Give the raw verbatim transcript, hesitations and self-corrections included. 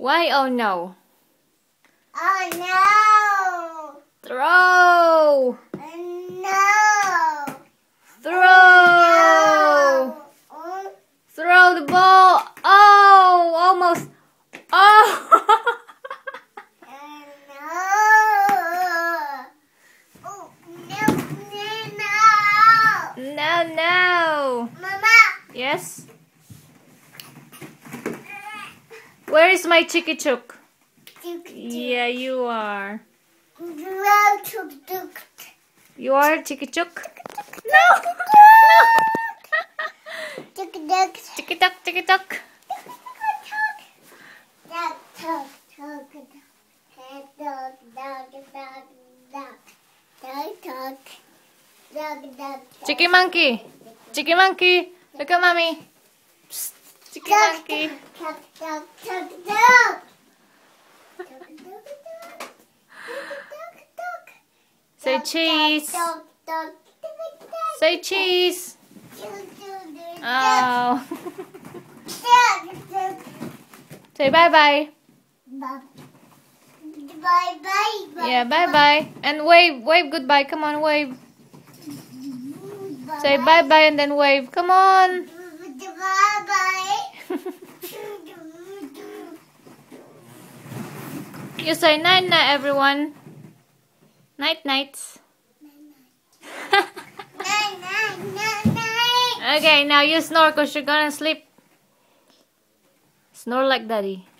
Why oh no? Oh no! Throw! No! Throw! Oh, Throw the ball! Oh! Almost! Oh! no! Oh, no, no, no! No, no! Mama! Yes? Where is my chicky chook? Yeah, you are. You are chicky chook? No! No! Chicky took, chicky took. Chicky monkey. Chicky monkey. Look at mommy. Psst. Chicky monkey. Say cheese. Say cheese. Oh. Say bye bye. Bye bye. Yeah, bye bye. And wave, wave goodbye. Come on, wave. Say bye bye and then wave. Come on. Bye bye. You say night night, everyone. Night nights. Okay, now you snore because you're gonna sleep. Snore like daddy.